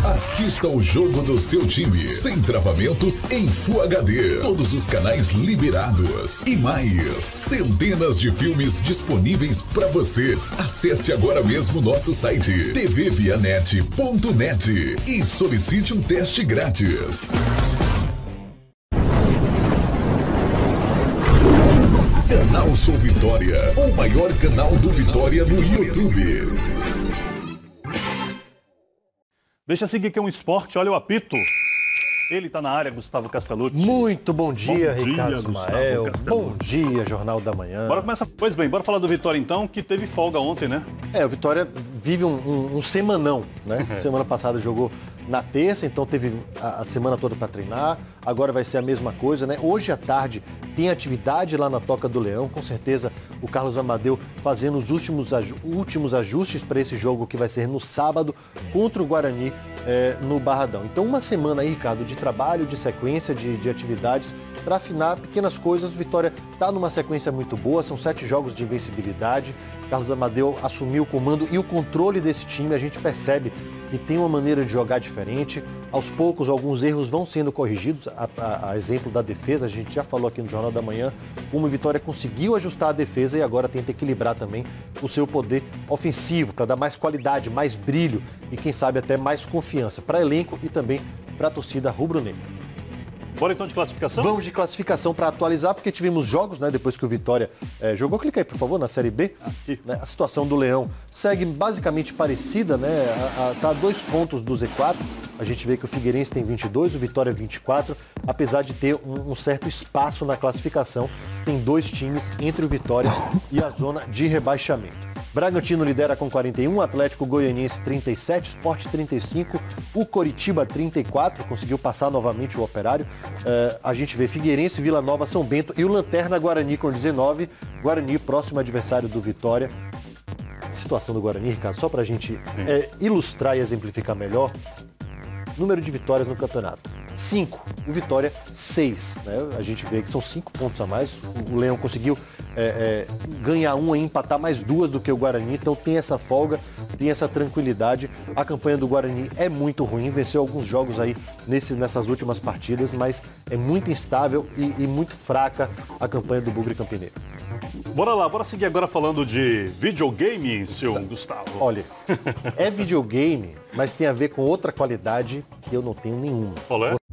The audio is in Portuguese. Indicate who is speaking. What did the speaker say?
Speaker 1: Assista o jogo do seu time, sem travamentos, em Full HD. Todos os canais liberados. E mais, centenas de filmes disponíveis para vocês. Acesse agora mesmo nosso site tvvianet.net e solicite um teste grátis. Canal Sou Vitória, o maior canal do Vitória no YouTube.
Speaker 2: Deixa eu seguir aqui um esporte, olha o apito. Ele está na área, Gustavo Castellucci.
Speaker 3: Muito bom dia, Ricardo Ismael.
Speaker 2: Castellucci.
Speaker 3: Bom dia, Jornal da Manhã.
Speaker 2: Bora começar. Pois bem, bora falar do Vitória então, que teve folga ontem, né?
Speaker 3: O Vitória vive um semanão, né? Semana passada jogou na terça, então teve a semana toda para treinar. Agora vai ser a mesma coisa, né? Hoje à tarde tem atividade lá na Toca do Leão. Com certeza o Carlos Amadeu fazendo os últimos ajustes para esse jogo que vai ser no sábado contra o Guarani no Barradão. Então uma semana aí, Ricardo, de trabalho, de sequência, de atividades para afinar pequenas coisas. O Vitória está numa sequência muito boa, são 7 jogos de invencibilidade. Carlos Amadeu assumiu o comando e o controle desse time. A gente percebe que tem uma maneira de jogar diferente. Aos poucos, alguns erros vão sendo corrigidos. A exemplo da defesa, a gente já falou aqui no Jornal da Manhã, como o Vitória conseguiu ajustar a defesa e agora tenta equilibrar também o seu poder ofensivo, para dar mais qualidade, mais brilho e, quem sabe, até mais confiança para elenco e também para a torcida rubro-negra.
Speaker 2: Bora então de classificação?
Speaker 3: Vamos de classificação para atualizar, porque tivemos jogos, né, depois que o Vitória jogou. Clica aí, por favor, na Série B. Né, a situação do Leão segue basicamente parecida, né? Tá a 2 pontos do Z4. A gente vê que o Figueirense tem 22, o Vitória 24. Apesar de ter um certo espaço na classificação, tem 2 times entre o Vitória e a zona de rebaixamento. Bragantino lidera com 41, Atlético Goianiense 37, Sport 35, o Coritiba 34, conseguiu passar novamente o Operário. A gente vê Figueirense, Vila Nova, São Bento e o Lanterna Guarani com 19. Guarani, próximo adversário do Vitória. Situação do Guarani, Ricardo, só para a gente ilustrar e exemplificar melhor. Número de vitórias no campeonato: 5. O Vitória, 6. Né? A gente vê que são 5 pontos a mais. O Leão conseguiu ganhar 1 e empatar mais 2 do que o Guarani. Então tem essa folga, tem essa tranquilidade. A campanha do Guarani é muito ruim. Venceu alguns jogos aí nessas últimas partidas, mas é muito instável e muito fraca a campanha do Bugre Campineiro.
Speaker 2: Bora lá, bora seguir agora falando de videogame, seu Gustavo.
Speaker 3: Olha, é videogame, mas tem a ver com outra qualidade que eu não tenho nenhuma.
Speaker 2: Qual é?